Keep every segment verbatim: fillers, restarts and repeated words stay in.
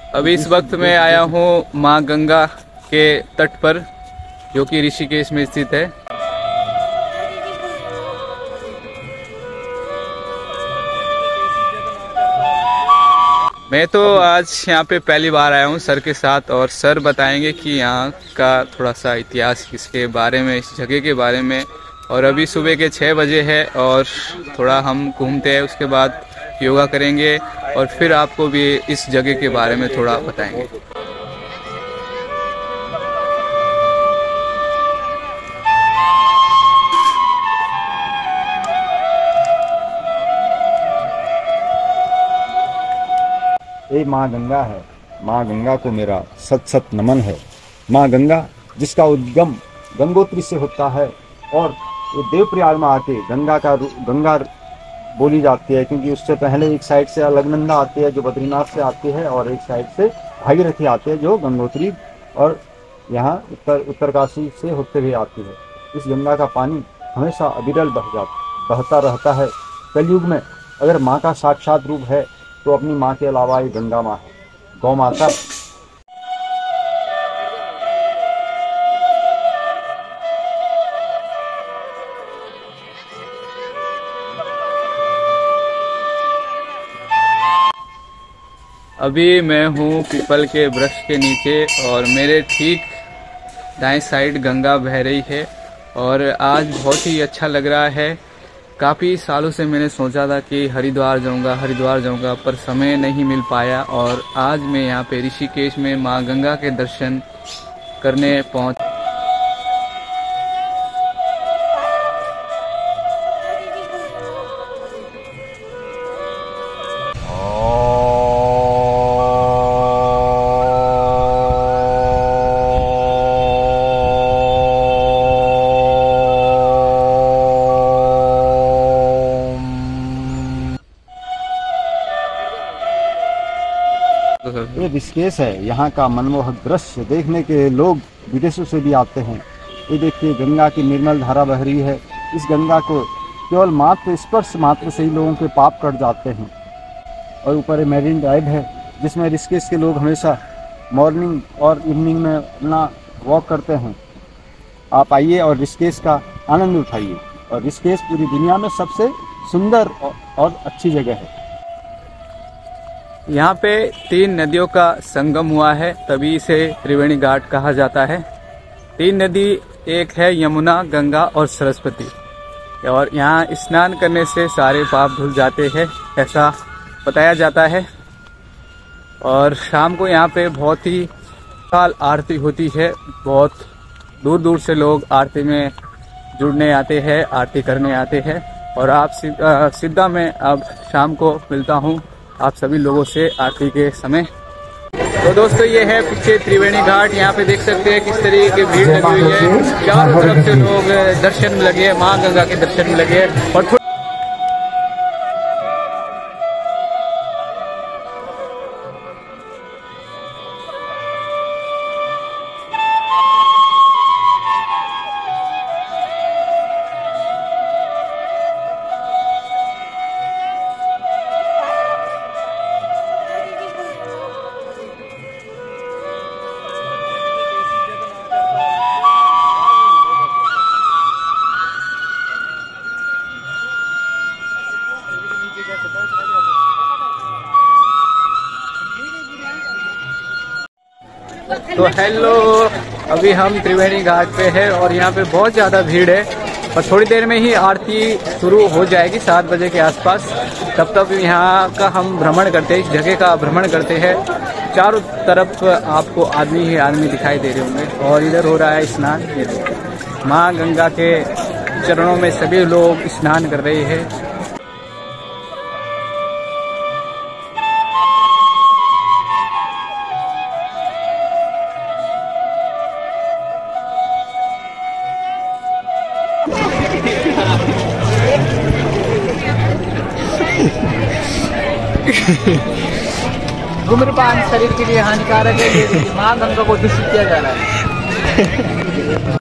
अभी इस वक्त मैं आया हूँ माँ गंगा के तट पर, जो कि ऋषिकेश में स्थित है। मैं तो आज यहाँ पे पहली बार आया हूँ सर के साथ, और सर बताएंगे कि यहाँ का थोड़ा सा इतिहास इसके बारे में, इस जगह के बारे में। और अभी सुबह के छः बजे है और थोड़ा हम घूमते हैं, उसके बाद योगा करेंगे और फिर आपको भी इस जगह के बारे में थोड़ा बताएंगे। ये माँ गंगा है। माँ गंगा को मेरा सत सत नमन है। माँ गंगा जिसका उद्गम गंगोत्री से होता है और ये देवप्रयाग में आके गंगा का गंगा बोली जाती है, क्योंकि उससे पहले एक साइड से अलकनंदा आती है जो बद्रीनाथ से आती है, और एक साइड से भागीरथी आती है जो गंगोत्री और यहाँ उत्तर उत्तरकाशी से होते हुए आती है। इस गंगा का पानी हमेशा अविरल बह जाता बहता रहता है। कलयुग में अगर माँ का साक्षात रूप है तो अपनी माँ के अलावा ये गंगा माँ है, गौ माता। अभी मैं हूँ पीपल के वृक्ष के नीचे और मेरे ठीक दाएं साइड गंगा बह रही है और आज बहुत ही अच्छा लग रहा है। काफ़ी सालों से मैंने सोचा था कि हरिद्वार जाऊंगा हरिद्वार जाऊंगा पर समय नहीं मिल पाया, और आज मैं यहाँ पे ऋषिकेश में माँ गंगा के दर्शन करने पहुँच। ये ऋषिकेश है। यहाँ का मनमोहक दृश्य देखने के लोग विदेशों से भी आते हैं। ये देखिए गंगा की निर्मल धारा बह रही है। इस गंगा को केवल मात्र स्पर्श मात्र से ही लोगों के पाप कट जाते हैं। और ऊपर मैरीन ड्राइव है जिसमें ऋषिकेश के लोग हमेशा मॉर्निंग और इवनिंग में अपना वॉक करते हैं। आप आइए और ऋषिकेश का आनंद उठाइए। और ऋषिकेश पूरी दुनिया में सबसे सुंदर और अच्छी जगह है। यहाँ पे तीन नदियों का संगम हुआ है, तभी इसे त्रिवेणी घाट कहा जाता है। तीन नदी एक है यमुना, गंगा और सरस्वती, और यहाँ स्नान करने से सारे पाप धुल जाते हैं, ऐसा बताया जाता है। और शाम को यहाँ पे बहुत ही विशाल आरती होती है। बहुत दूर दूर से लोग आरती में जुड़ने आते हैं, आरती करने आते हैं। और आप सिद्धा में अब शाम को मिलता हूँ आप सभी लोगों से आरती के समय। तो दोस्तों ये है पीछे त्रिवेणी घाट। यहाँ पे देख सकते हैं किस तरीके की भीड़ लगी हुई है। चारों तरफ से लोग दर्शन में लगे हैं, माँ गंगा के दर्शन में लगे हैं। और तो हेलो, अभी हम त्रिवेणी घाट पे हैं और यहाँ पे बहुत ज़्यादा भीड़ है। और थोड़ी देर में ही आरती शुरू हो जाएगी, सात बजे के आसपास। तब तक यहाँ का हम भ्रमण करते हैं, इस जगह का भ्रमण करते हैं। चारों तरफ आपको आदमी ही आदमी दिखाई दे रहे होंगे। और इधर हो रहा है स्नान। माँ गंगा के चरणों में सभी लोग स्नान कर रहे हैं। धूम्रपान शरीर के लिए हानिकारक है। ये माँ गंगा को दूषित किया जा रहा है।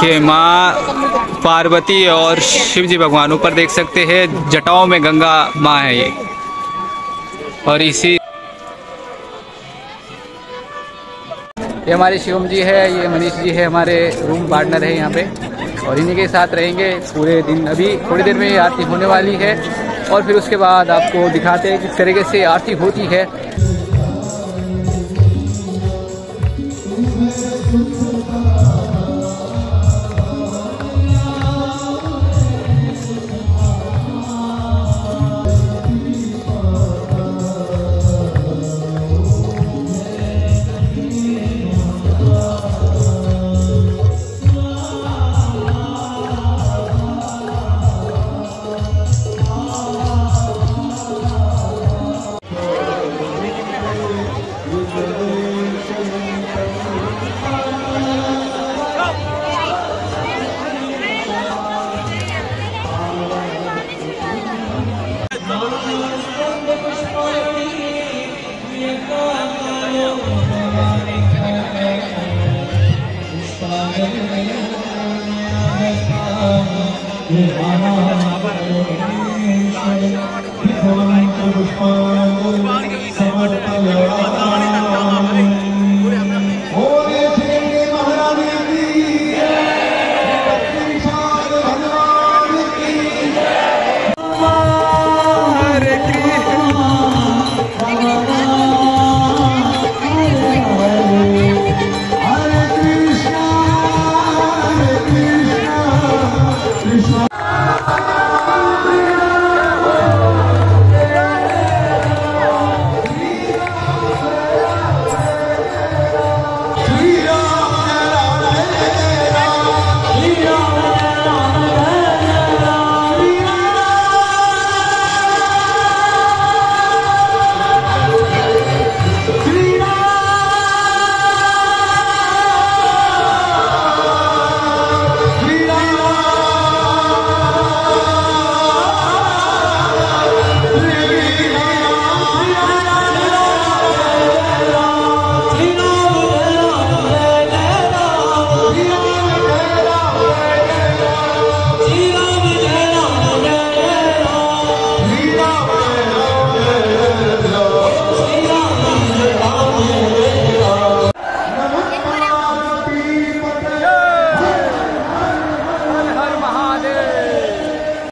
देखिए माँ पार्वती और शिव जी भगवान ऊपर देख सकते हैं, जटाओं में गंगा माँ है ये। और इसी ये हमारे शिवम जी है, ये मनीष जी है, हमारे रूम पार्टनर है यहाँ पे, और इन्हीं के साथ रहेंगे पूरे दिन। अभी थोड़ी देर में आरती होने वाली है और फिर उसके बाद आपको दिखाते हैं किस तरीके से आरती होती है। Pushpa